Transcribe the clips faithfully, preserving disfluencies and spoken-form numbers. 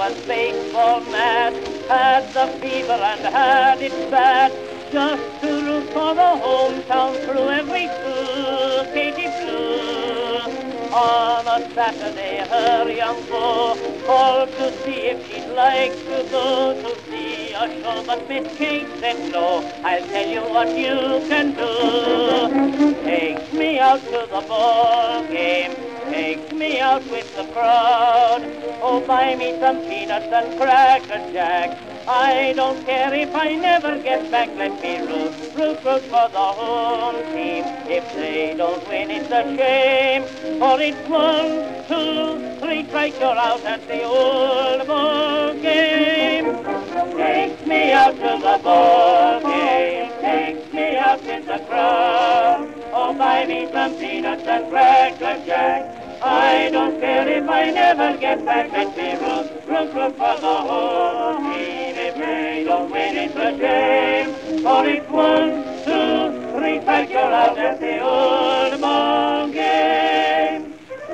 was baseball mad, had the fever and had it bad, just to root for the hometown through every school, Katie Blue. On a Saturday, her young beau called to see if she'd like to go to see a show, but Miss Kate said no. I'll tell you what you can do. Takes me out to the ball game, takes me out with the crowd. Oh, buy me some peanuts and cracker jack. I don't care if I never get back. Let me root, root, root for the home team. If they don't win, it's a shame. For it's one, two, three strikes, you're out at the old ball game. Takes me out to the ball game, takes me out with the crowd. Oh, buy me some peanuts and cracker jack. I don't care if I never get back. Let me root, root, root for the whole team. If they don't win, it's a shame. For it's one, two, three strikes, you're out at the old ball game.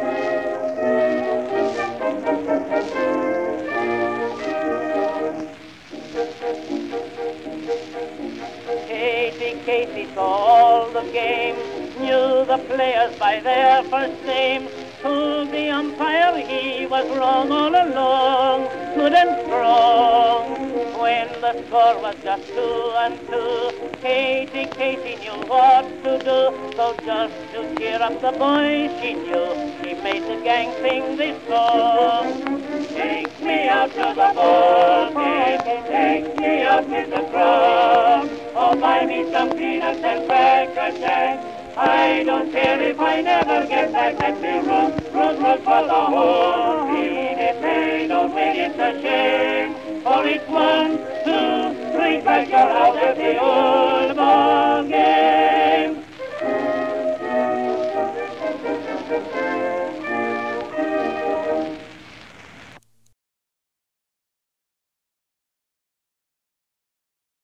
Casey, Casey saw all the games, knew the players by their first names, told the umpire he was wrong all along, good and strong. When the score was just two and two, Casey, Casey knew what to do. So just to cheer up the boys she knew, she made the gang sing this song. Take me out to the ball game, take me out with the crowd. Oh, buy me some peanuts and cracker jack. I don't care if I never get back. Let me root, root, root for the whole team. If they don't win, it's a shame. For it's one, two, three strikes, you're out of the